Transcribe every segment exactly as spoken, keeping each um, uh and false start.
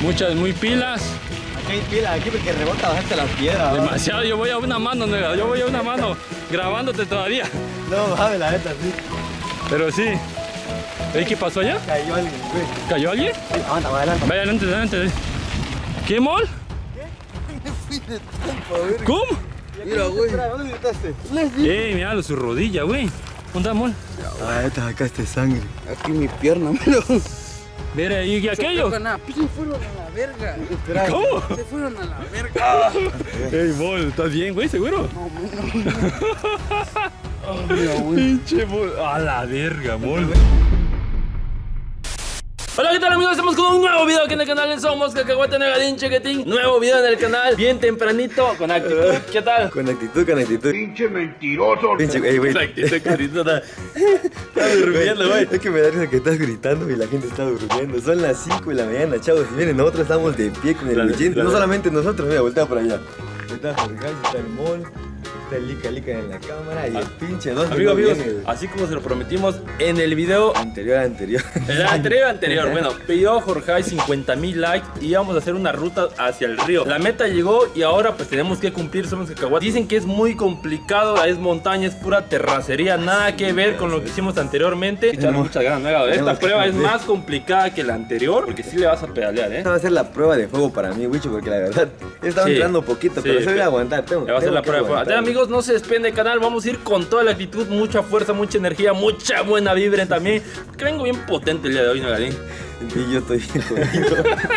Muchas, muy pilas. Aquí hay pilas, aquí porque rebota bastante la piedra. Demasiado, yo voy a una mano, nega, yo voy a una mano grabándote todavía. No, mames, la neta, sí. Pero sí. ¿Ey, qué pasó allá? Cayó alguien, güey. ¿Cayó alguien? Sí, aguanta, más adelante. Vaya adelante, adelante. ¿Qué, mol? ¿Qué? ¿Cómo? Mira, güey. ¿Dónde gritaste? Ey, mira su rodilla, güey. ¿Dónde está, mol? Ah, esta acá está sangre. Aquí mi pierna, mira. Mira, ¿y aquello? Se fueron a la verga. ¿Cómo? Se fueron a la verga. Ey, mol, ¿estás bien, güey? ¿Seguro? Oh, mira, güey. Pinche mol. A la verga, mol. Hola, ¿qué tal, amigos? Estamos con un nuevo video aquí en el canal. Somos Cacahuate Negadín Chequetín. Nuevo video en el canal, bien tempranito, con actitud. ¿Qué tal? Con actitud, con actitud. Pinche mentiroso. Pinche, ey, güey. Con actitud, carito. Está durmiendo, güey. Es que me da risa que estás gritando y la gente está durmiendo. Son las cinco de la mañana, chavos. Y miren, nosotros estamos de pie con el Claro, Luchín. claro. No solamente nosotros, mira, voltea por allá. Está Jorge, está el mol. Está el Lica Lica en la cámara y el pinche dos. Amigos, amigos, así como se lo prometimos en el video Anterior, anterior. El anterior, anterior, bueno, pidió Jorge cincuenta mil likes y íbamos a hacer una ruta hacia el río. La meta llegó y ahora pues tenemos que cumplir, somos Cacahuate. Dicen que es muy complicado, es montaña, es pura terracería, nada que ver con lo que hicimos anteriormente. Echarle muchas ganas, Mega. Esta prueba es más complicada que la anterior porque sí le vas a pedalear, ¿eh? Esta va a ser la prueba de fuego para mí, Wicho, porque la verdad, he estado Sí. entrando poquito, Sí, pero se voy pero- a aguantar. Tengo, Le va a hacer tengo la que prueba de fuego. aguantar. Amigos, no se despeguen del canal, vamos a ir con toda la actitud, mucha fuerza, mucha energía, mucha buena vibra también. Que vengo bien potente el día de hoy, Negadín. Y yo estoy jodido.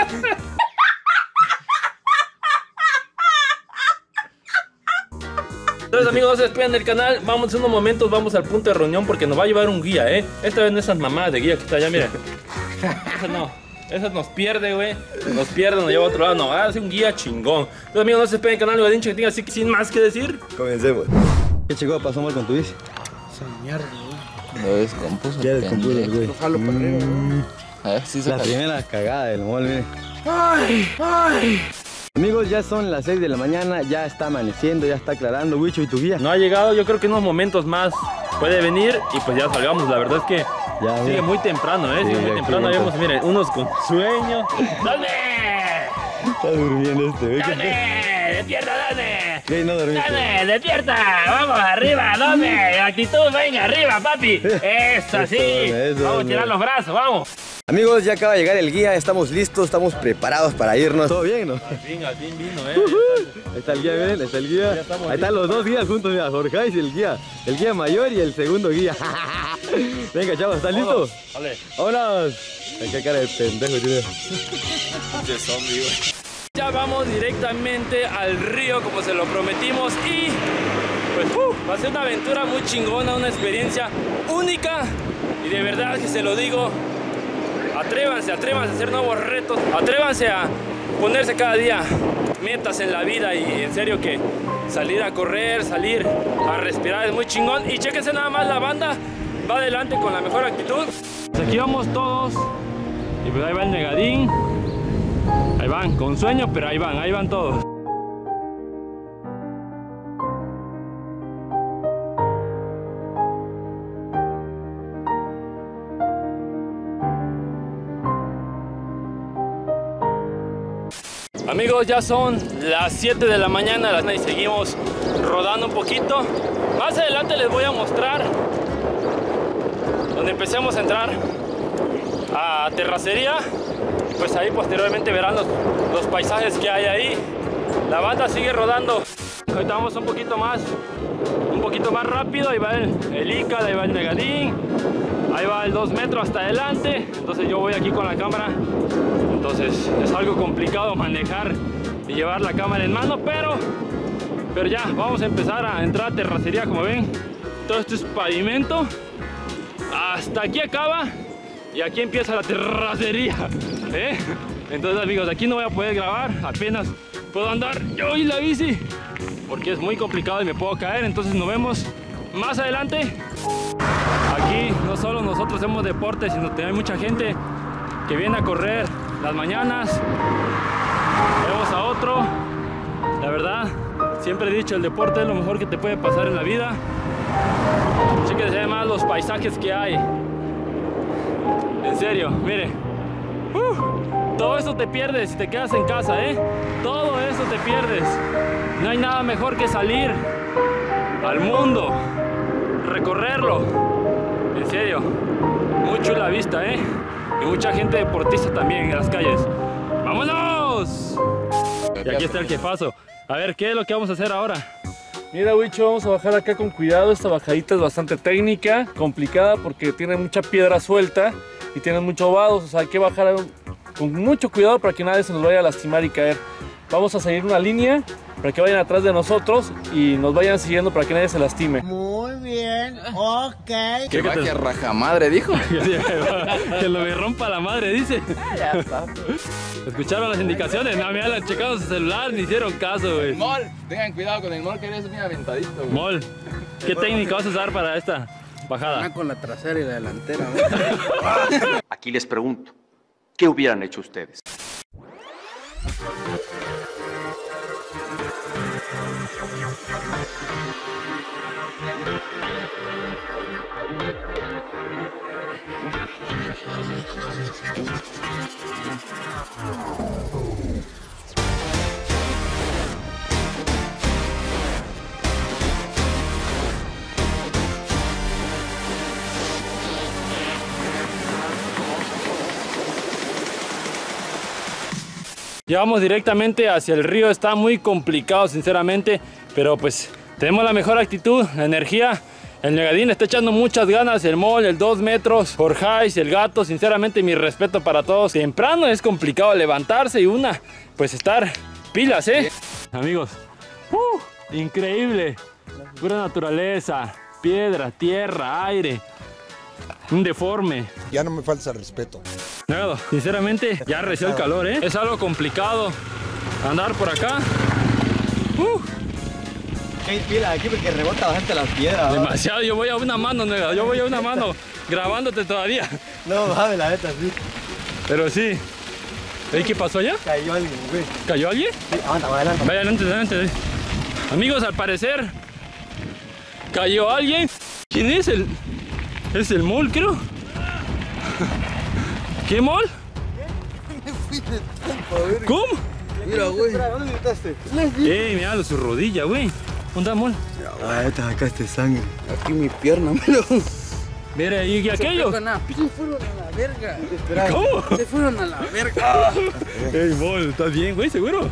Entonces, amigos, no se despeguen del canal. Vamos en unos momentos, vamos al punto de reunión porque nos va a llevar un guía, ¿eh? Esta vez no esas mamadas de guía que está allá, miren. Esa no. Esa nos pierde, güey. Nos pierde, nos lleva a otro lado. No, va a ser un guía chingón. Entonces, amigos, no se despeguen del canal, Negadín Chequetín. Así que sin más que decir, Comencemos. ¿Qué chico pasó mal con tu bici? Se mierda, güey. Lo descompuso. Ya descompuso el güey. Lo jalo para arriba, güey. A ver si se La cae. primera cagada del mol, miren. Ay, ay. Amigos, ya son las seis de la mañana, ya está amaneciendo, ya está aclarando. Wicho, ¿y tu guía? no ha llegado. Yo creo que en unos momentos más puede venir y pues ya salgamos. La verdad es que Ya, sigue mira. muy temprano, ¿eh? Sí, Sigue muy aquí temprano. bien, Vemos, miren, unos con sueño. ¡Dale! Está durmiendo este, güey. ¡Dale! ¡Despierta, dale! ¿Qué? No dormiste. ¡Dale! ¡Despierta! ¡Vamos arriba! ¡Dame! ¡Actitud! ¡Venga, arriba, papi! ¡Eso, así! Eso, ¡Vamos a tirar hombre. los brazos! ¡Vamos! Amigos, ya acaba de llegar el guía, estamos listos, estamos preparados para irnos. ¿Todo bien, no? Al fin, al fin vino, ¿eh? Ahí está el guía, miren, ahí está el guía. Ya estamos Ahí están los dos guías juntos, mira, Jorge y el guía. El guía mayor y el segundo guía. Venga, chavos, ¿están listos? Vale. ¡Vámonos! Ay, qué cara de pendejo tiene. De zombie, güey. Ya vamos directamente al río como se lo prometimos y pues uh, va a ser una aventura muy chingona, una experiencia única y de verdad que se lo digo, atrévanse, atrévanse a hacer nuevos retos, atrévanse a ponerse cada día metas en la vida y en serio que salir a correr, salir a respirar es muy chingón y chéquense nada más, la banda va adelante con la mejor actitud. Pues aquí vamos todos y pues ahí va el Negadín. Ahí van, con sueño, pero ahí van, ahí van todos. Amigos, ya son las siete de la mañana y seguimos rodando un poquito. Más adelante les voy a mostrar donde empecemos a entrar a terracería. Pues ahí posteriormente verán los, los paisajes que hay ahí. La banda sigue rodando. Ahorita vamos un poquito más, un poquito más rápido. Ahí va el, el Ica, ahí va el Negadín. Ahí va el dos metros hasta adelante. Entonces yo voy aquí con la cámara. Entonces es algo complicado manejar y llevar la cámara en mano, pero, pero ya vamos a empezar a entrar a terracería. Como ven, todo esto es pavimento. Hasta aquí acaba. Y aquí empieza la terracería, ¿eh? Entonces, amigos, aquí no voy a poder grabar, apenas puedo andar yo y la bici, porque es muy complicado y me puedo caer. Entonces nos vemos más adelante. Aquí no solo nosotros hacemos deporte, sino que hay mucha gente que viene a correr las mañanas. Vemos a otro. La verdad, siempre he dicho, el deporte es lo mejor que te puede pasar en la vida. Chéquense además los paisajes que hay. En serio, mire. Uh, Todo eso te pierdes si te quedas en casa, ¿eh? Todo eso te pierdes. No hay nada mejor que salir al mundo, recorrerlo. En serio, muy chula vista, ¿eh? Y mucha gente deportista también en las calles. ¡Vámonos! Y aquí está el jefazo. A ver, ¿qué es lo que vamos a hacer ahora? Mira, Wicho, vamos a bajar acá con cuidado. Esta bajadita es bastante técnica, complicada porque tiene mucha piedra suelta y tiene muchos vados. O sea, hay que bajar con mucho cuidado para que nadie se nos vaya a lastimar y caer. Vamos a seguir una línea para que vayan atrás de nosotros y nos vayan siguiendo para que nadie se lastime. Muy bien, ok. Que va que raja madre, dijo. Que lo me rompa la madre, dice. Ya está. ¿Escucharon las indicaciones? No, mira, le han checado su celular, ni hicieron caso, güey. Mol, tengan cuidado con el mol que eres bien aventadito, güey. Mol, ¿qué técnica vas a usar para esta bajada? Una con la trasera y la delantera, güey. Aquí les pregunto, ¿qué hubieran hecho ustedes? Llevamos directamente hacia el río, está muy complicado sinceramente, pero pues tenemos la mejor actitud, la energía. El Negadín está echando muchas ganas, el Mol, el dos metros, Jorjais, el gato, sinceramente mi respeto para todos. Temprano es complicado levantarse y una, pues estar pilas, ¿eh? Amigos, uh, increíble, pura naturaleza, piedra, tierra, aire, un deforme. Ya no me falta respeto. Negado, sinceramente ya reció el calor, ¿eh? Es algo complicado andar por acá. Uh. Hay pila aquí porque rebota bastante las piedras. Demasiado, yo voy a una mano, Negado, yo voy a una mano grabándote todavía. No mames, la neta, sí. Pero sí. ¿Y qué pasó allá? Cayó alguien, güey. ¿Cayó alguien? Sí, aguanta, adelante. Vaya adelante, adelante. Amigos, al parecer cayó alguien. ¿Quién es el? Es el Mol, creo. ¿Qué Mol? Me fui de tonto, güey. ¿Cómo? Mira, güey. ¿Dónde gritaste? Ey, mira su rodilla, güey. ¿Dónde está, Mol? Ah, te sacaste sangre. Aquí mi pierna, mira. Mira, ¿y aquello? Se fueron a la verga. ¿Cómo? Se fueron a la verga. Ey, Mol, ¿estás bien, güey? ¿Seguro?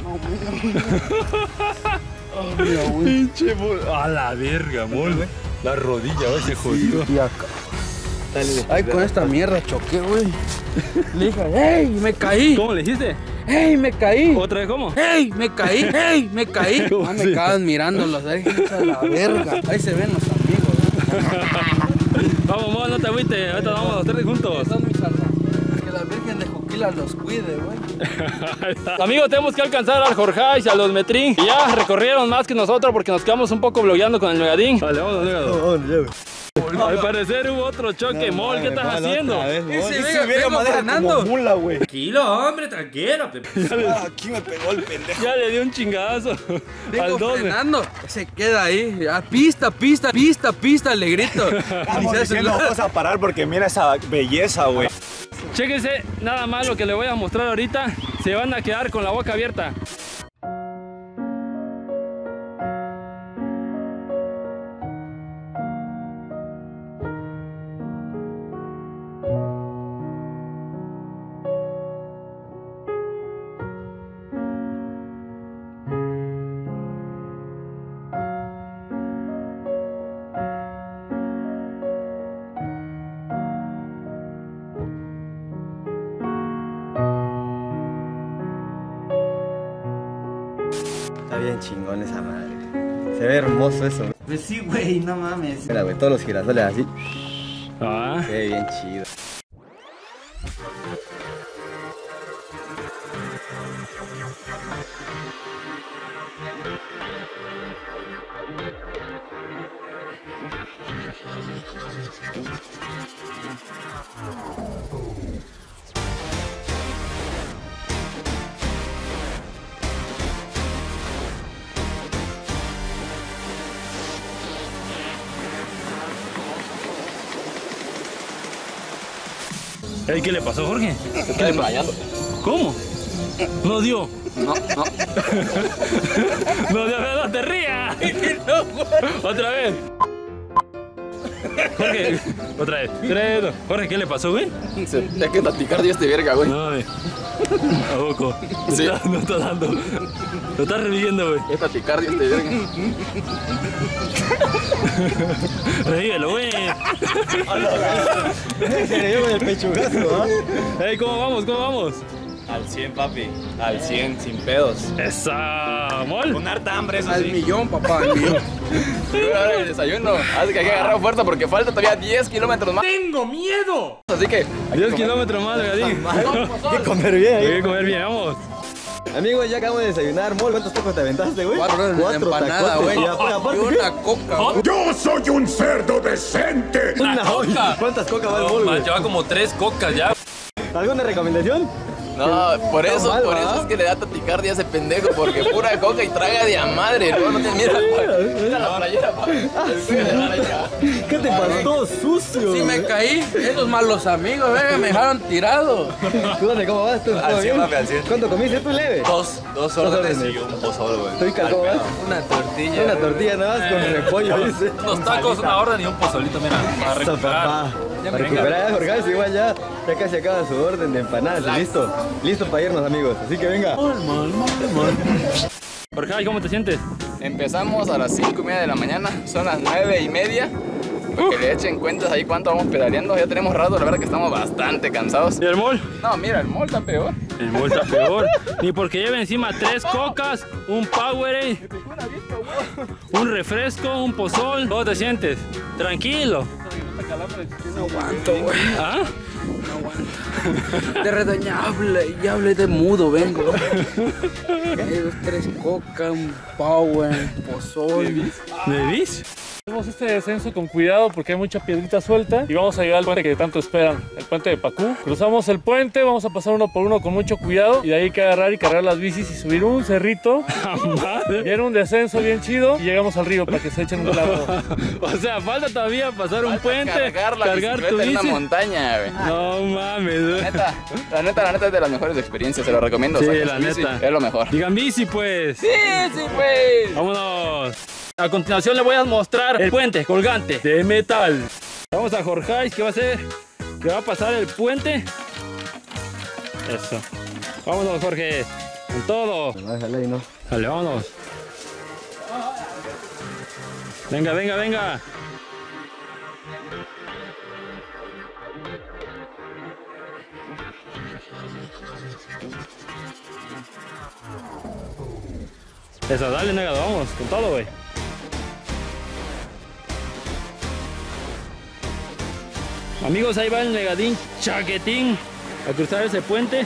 Oh, mira, güey. Pinche Mol. A la verga, Mol. La rodilla, güey, se jodió. Y acá. Ay, con esta mierda choqué, güey. Le dije, ¡ey! Me caí. ¿Cómo le dijiste? ¡Ey! Me caí. ¿Otra vez cómo? ¡Ey! Me caí. ¡Ey! Me caí. ¿Cómo Ah, así? me acaban mirándolos. Ahí a la verga. Ahí se ven los amigos. Vamos, Mol, no te agüites. Ahorita vamos los tres juntos. Son mis almas. Que la Virgen de Juquila los cuide, güey. Amigos, tenemos que alcanzar al Jorjais y a los Metrín. Y ya recorrieron más que nosotros porque nos quedamos un poco blogueando con el Negadín. Vale, vamos, Negado. Al parecer hubo otro choque, no, Mol, ¿qué estás haciendo? Ese vengo frenando. Mula, güey. Tranquilo, hombre, tranquilo. Ah, aquí me pegó el pendejo. Ya le dio un chingazo. Vengo Al dos. frenando. Se queda ahí. Ah, pista, pista, pista, pista, le grito. Vamos diciendo, vamos a parar porque mira esa belleza, güey. Chéquense nada más lo que les voy a mostrar ahorita. Se van a quedar con la boca abierta. Está bien chingón esa madre. Se ve hermoso eso. Pues sí, güey, no mames. Mira, güey, todos los girasoles así. Ah. Se ve bien chido. ¿Qué le pasó, Jorge? Se está desmayando. ¿Cómo? No dio. No, no. No dio, no te rías. Otra vez. Jorge, otra vez. Tres, dos. Jorge, ¿qué le pasó, güey? Se, es que taticardia este verga, güey. No, güey. ¿A poco? Sí. No está, no está dando. Lo está reviviendo, güey. Es taticardia este verga. Revívelo, güey. Se le dio con el pechugazo, ¿ah? Ey, ¿cómo vamos? ¿Cómo vamos? Al cien, papi. Al cien, sin pedos. Esa, mol. Con harta hambre, eso Al sí. millón, papá, al millón. Ahora el desayuno. Así que hay que agarrar fuerza porque falta todavía diez kilómetros más. ¡Tengo miedo! Así que. diez kilómetros más, Gadín. Hay que comer bien, Hay ¿eh? que comer bien, vamos. Amigos, ya acabamos de desayunar, Mol. ¿Cuántos tacos te aventaste, güey? Cuatro horas de empanada, tacotes. güey. Y aparte, Y aparte, una coca, güey. Yo soy un cerdo decente. ¿qué? Una coca. ¿Cuántas cocas va el Mol, güey? Lleva como tres cocas ya. ¿Alguna recomendación? No, por eso, mal, por ¿va? eso es que le da taticardia a ese pendejo, porque pura coca y traga de a madre, no, no te mira, mira la playera, pa. El cuello de la araña. ¿Qué te pasó? Todo sucio. Sí me güey. caí. Esos malos amigos, venga, me dejaron tirado. ¿Tú dónde? ¿Cómo vas? ¿Tú? Al ¿Todo cien, bien? papi, al cien. ¿Cuánto comiste? ¿Tú leve? Dos, dos órdenes y un pozol, güey. ¿Tú, Ica, cómo vas? Una tortilla. Una tortilla nada más con repollo, dice. Unos tacos, una orden y un pozolito, mira. Para Eso, recuperar. papá. Para recuperar, ya, Jorge, igual ya, ya casi acaba su orden de empanadas. y Listo, listo para irnos, amigos. Así que venga. Jorge, ¿cómo te sientes? Empezamos a las cinco y media de la mañana, son las nueve y media. Para que le echen cuentas ahí cuánto vamos pedaleando. Ya tenemos rato, la verdad que estamos bastante cansados. ¿Y el mol? No, mira, el mall está peor. El mol está peor. Ni porque lleva encima tres cocas, un Powerade, un refresco, un pozol. ¿Cómo te sientes? Tranquilo. No aguanto, güey. ¿Ah? De redoña, hable, y hable de mudo, vengo. Esos tres coca, un power, un pozol. ¿Me vis? Hacemos este descenso con cuidado porque hay mucha piedrita suelta y vamos a llegar al puente que tanto esperan, el puente de Pacú. Cruzamos el puente, vamos a pasar uno por uno con mucho cuidado y de ahí hay que agarrar y cargar las bicis y subir un cerrito. Viene un descenso bien chido y llegamos al río para que se echen un clavo. O sea, falta todavía pasar un puente, Cargar la cargar tu bicicleta en bici. una montaña, güey. No mames. La neta, la neta, la neta es de las mejores experiencias, se lo recomiendo. Sí, saquen la su bici, neta. Es lo mejor. Digan bici, pues. Sí, sí, pues. Vámonos. A continuación le voy a mostrar el puente colgante de metal. Vamos a Jorge, que va a hacer, que va a pasar el puente. Eso. Vámonos, Jorge. Con todo. Déjale ahí, ¿no? Dale, vámonos. Venga, venga, venga. Eso, dale, negado, vamos, con todo, güey. Amigos, ahí va el negadín chaquetín a cruzar ese puente.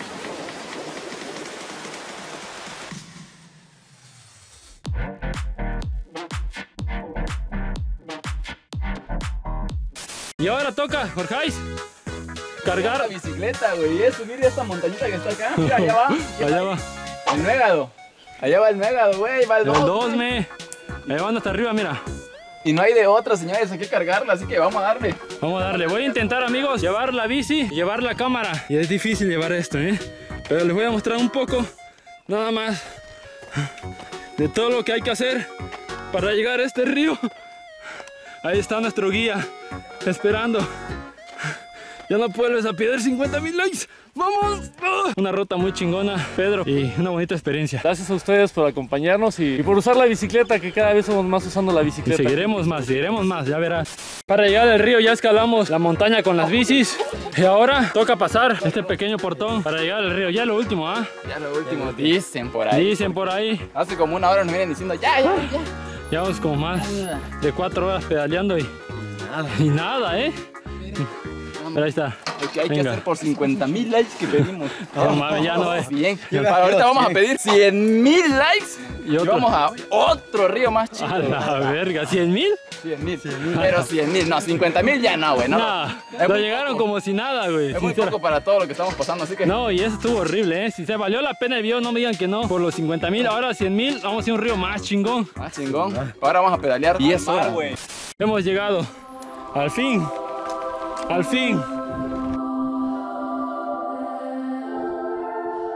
Y ahora toca, Jorge, cargar. La bicicleta, güey, y es subir esta montañita que está acá. Mira, allá va. Allá va. El Nuegado. Allá va el Nuegado, güey, va el El dos. dos, me. Ahí van hasta arriba, mira. Y no hay de otra, señores, hay que cargarla, así que vamos a darle. Vamos a darle. Voy a intentar, amigos, llevar la bici y llevar la cámara. Y es difícil llevar esto, ¿eh? Pero les voy a mostrar un poco, nada más, de todo lo que hay que hacer para llegar a este río. Ahí está nuestro guía, esperando. Ya no vuelves a pedir cincuenta mil likes. ¡Vamos! ¡Ah! Una ruta muy chingona, Pedro, y una bonita experiencia. Gracias a ustedes por acompañarnos y, y por usar la bicicleta, que cada vez somos más usando la Y bicicleta. seguiremos más, seguiremos más, ya verás. Para llegar al río ya escalamos la montaña con las bicis. Y ahora toca pasar este pequeño portón para llegar al río. Ya lo último, ¿ah? Ya lo último, dicen por ahí. Dicen por ahí. Hace como una hora nos vienen diciendo, ya, ya, ya. Llevamos como más de cuatro horas pedaleando y nada, y nada, ¿eh? Pero ahí está. Lo que hay que Venga. hacer por cincuenta mil likes que pedimos. No mames, ya no es. Bien. Para ahorita vamos a pedir cien mil likes Y y, otro. vamos a otro río más chido. A la verga, ¿cien mil? cien mil. Pero cien mil, no, cincuenta mil ya no, güey. No, No, Es lo muy llegaron poco. como si nada, güey. Es muy Sincera. poco para todo lo que estamos pasando, así que No, y eso estuvo horrible, ¿eh? Si se valió la pena el video, no me digan que no. Por los cincuenta mil, ahora cien mil, vamos a ir a un río más chingón. más chingón. Ahora vamos a pedalear diez horas. Hemos llegado. Al fin. Al fin.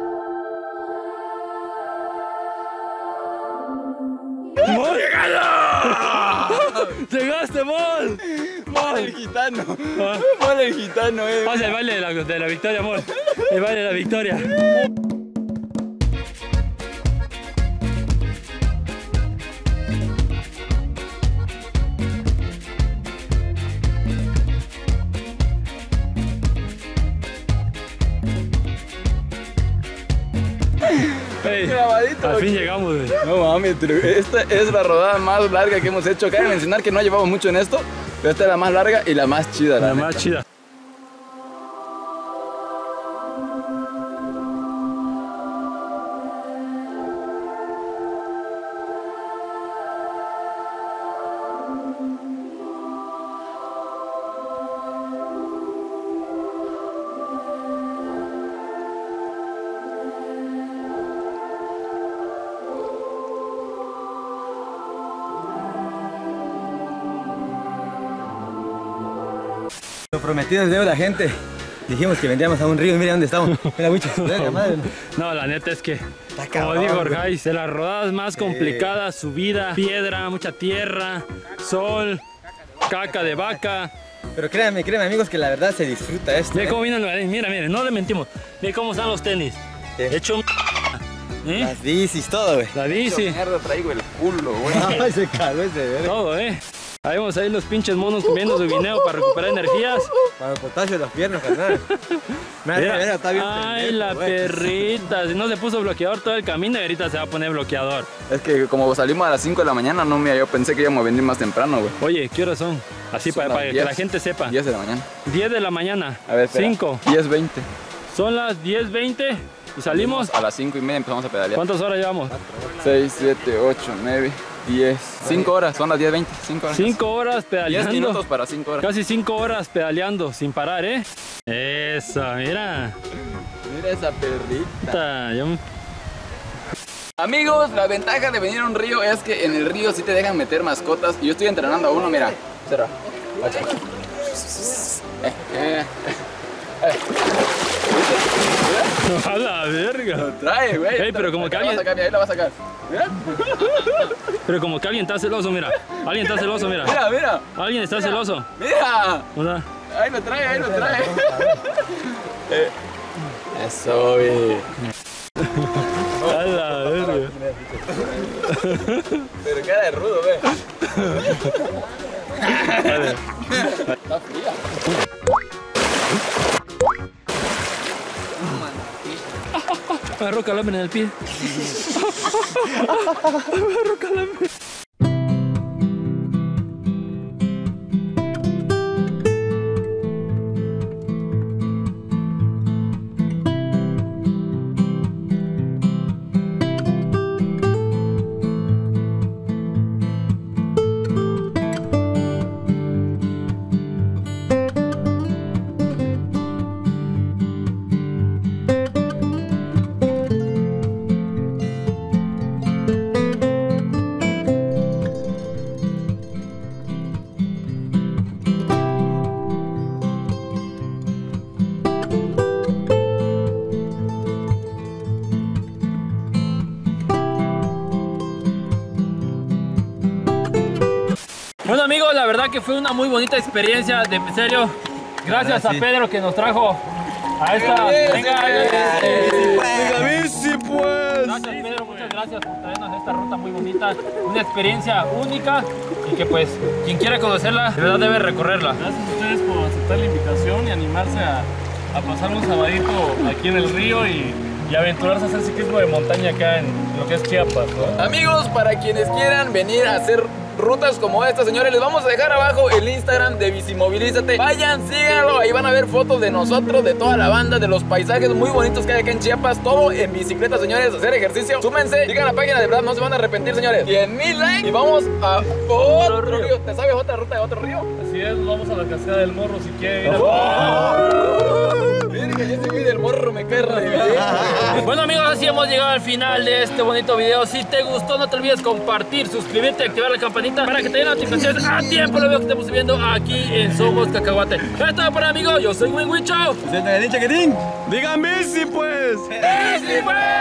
ganaste, Mol! Mol el gitano. Mol el gitano, eh. Pasa el baile de la, de la victoria, Mol. El baile de la victoria. Hey, Grabadito, al fin güey. llegamos, güey. No mames, pero esta es la rodada más larga que hemos hecho. Cabe mencionar que no llevamos mucho en esto, pero esta es la más larga y la más chida. La, La, más neta. chida. Lo prometido es deuda, gente. Dijimos que vendríamos a un río y mira dónde estamos. Mira, bicho, la madre. No, la neta es que, como cabrón, digo, güey. Orgais, de las rodadas más complicadas, subida, piedra, mucha tierra, sol, caca de vaca. Pero créanme, créanme, amigos, que la verdad se disfruta esto. Mira ¿eh? cómo vienen, mira, mira, no le mentimos. Mira cómo están los tenis. Sí. Hecho un... ¿eh? Las bicis, todo, güey. La bici, Mierda, traigo el culo, güey. Ay, se cagó ese, verga. todo, eh. Ahí vamos ahí los pinches monos comiendo su guineo para recuperar energías. Para el potasio de los piernas, carnal. Mira, mira, mira, está bien. Ay, pendejo, la güey. perrita. Si no se puso bloqueador todo el camino, y ahorita se va a poner bloqueador. Es que como salimos a las cinco de la mañana, no me, yo pensé que íbamos a venir más temprano, güey. Oye, ¿qué horas son? Así Son para, las para que diez. la gente sepa. diez de la mañana. diez de la mañana. A ver, espera. cinco. diez veinte. Son las diez veinte y salimos. A las cinco y media empezamos a pedalear. ¿Cuántas horas llevamos? seis, siete, ocho, nueve, diez. cinco horas, son las diez veinte. cinco horas. cinco horas diez pedaleando. minutos para cinco horas. Casi cinco horas pedaleando sin parar, ¿eh? Eso, mira. Mira esa perrita. Puta, yo- Amigos, la ventaja de venir a un río es que en el río sí te dejan meter mascotas. Y yo estoy entrenando a uno, mira. Cerra. Guacha. Eh, eh, eh. A la verga. Trae, güey. Ey, pero como que Ahí la va a alguien- sacar, mira, ahí la va a sacar. Mira, Pero como que alguien está celoso, mira. Alguien está celoso, mira. mira, mira. Alguien está celoso. Mira. O sea, Ahí lo trae, ahí lo trae. Eh, Eso, güey. a la verga. Pero cara de rudo, ve. Está fría. Agarró calambre en el pie. Agarró calambre. Bueno amigos, la verdad que fue una muy bonita experiencia, de en serio. Gracias a Pedro que nos trajo a esta. Venga, Venga, bici, pues. gracias Pedro, muchas gracias por traernos esta ruta muy bonita, una experiencia única y que pues quien quiera conocerla, de verdad debe recorrerla. Gracias a ustedes por aceptar la invitación y animarse a, a pasar un sabadito aquí en el río y, y aventurarse a hacer ciclismo de montaña acá en lo que es Chiapas, ¿no? Amigos, para quienes quieran venir a hacer rutas como esta, señores, les vamos a dejar abajo el Instagram de Bicimovilízate. Vayan, síganlo, ahí van a ver fotos de nosotros, de toda la banda, de los paisajes muy bonitos que hay acá en Chiapas. Todo en bicicleta, señores, hacer ejercicio. Súmense, sigan la página, de verdad no se van a arrepentir, señores. cien mil likes y vamos a otro río. río. ¿Te sabes otra ruta de otro río? Así es, nos vamos a la cascada del Morro si quieren ir Oh. a... Verga, ese güey del morro me cae re bien. Bueno amigos, así hemos llegado al final de este bonito video. Si te gustó, no te olvides compartir, suscribirte, activar la campanita para que te den notificaciones a tiempo. Lo veo que estamos subiendo aquí en Somos Cacahuate. Esto para amigos, yo soy Win Wicho. Digan bici, pues. ¡Bici, pues!